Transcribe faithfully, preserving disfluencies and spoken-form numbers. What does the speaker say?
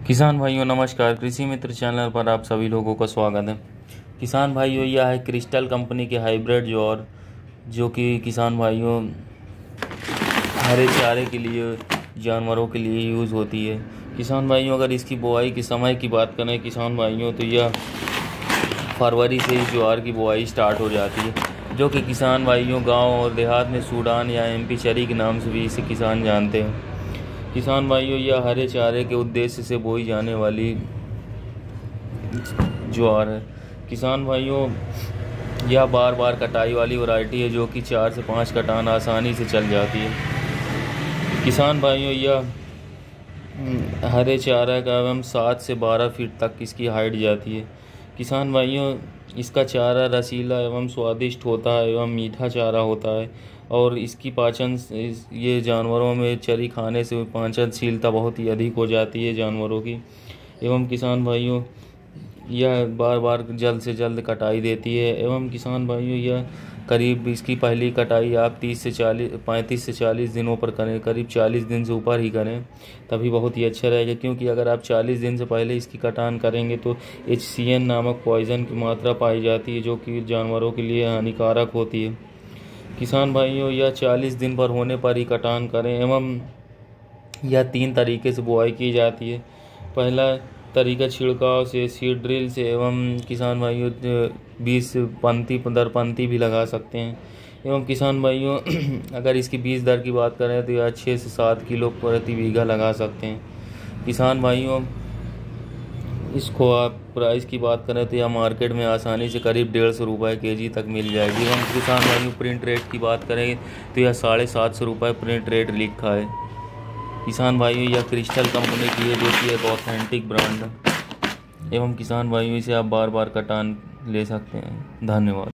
किसान भाइयों नमस्कार। कृषि मित्र चैनल पर आप सभी लोगों का स्वागत है। किसान भाइयों, यह है क्रिस्टल कंपनी के हाइब्रिड ज्वार, जो कि किसान भाइयों हरे चारे के लिए, जानवरों के लिए यूज़ होती है। किसान भाइयों, अगर इसकी बुआई के समय की बात करें किसान भाइयों, तो यह फरवरी से इस ज्वार की बुआई स्टार्ट हो जाती है, जो कि किसान भाइयों गाँव और देहात में सूडान या एम पी चरी के नाम से भी इसे किसान जानते हैं। किसान भाइयों, यह हरे चारे के उद्देश्य से बोई जाने वाली ज्वार है। किसान भाइयों, यह बार बार कटाई वाली वैरायटी है, जो कि चार से पाँच कटान आसानी से चल जाती है। किसान भाइयों, यह हरे चारा का एवं सात से बारह फीट तक इसकी हाइट जाती है। किसान भाइयों, इसका चारा रसीला एवं स्वादिष्ट होता है एवं मीठा चारा होता है, और इसकी पाचन ये जानवरों में चरी खाने से पाचनशीलता बहुत ही अधिक हो जाती है जानवरों की। एवं किसान भाइयों, यह बार बार जल्द से जल्द कटाई देती है। एवं किसान भाइयों, यह करीब इसकी पहली कटाई आप तीस से चालीस पैंतीस से चालीस दिनों पर करें, करीब चालीस दिन से ऊपर ही करें, तभी बहुत ही अच्छा रहेगा। क्योंकि अगर आप चालीस दिन से पहले इसकी कटान करेंगे तो एच सी एन नामक पॉइज़न की मात्रा पाई जाती है, जो कि जानवरों के लिए हानिकारक होती है। किसान भाइयों, यह चालीस दिन पर होने पर ही कटान करें। एवं यह तीन तरीके से बुआई की जाती है। पहला तरीका छिड़काव से, सीड ड्रिल से, एवं किसान भाइयों बीज पंक्ति दर पंक्ति भी लगा सकते हैं। एवं किसान भाइयों अगर इसकी बीज दर की बात करें तो यह छः से सात किलो प्रति बीघा लगा सकते हैं। किसान भाइयों, इसको आप प्राइस की बात करें तो यह मार्केट में आसानी से करीब डेढ़ सौ रुपये के जी तक मिल जाएगी। हम किसान भाइयों प्रिंट रेट की बात करें तो यह साढ़े सात सौ रुपये प्रिंट रेट लिखा है। किसान भाइयों, यह क्रिस्टल कंपनी की है, जो कि एक ऑथेंटिक ब्रांड है। एवं किसान भाइयों, इसे आप बार बार कटान ले सकते हैं। धन्यवाद।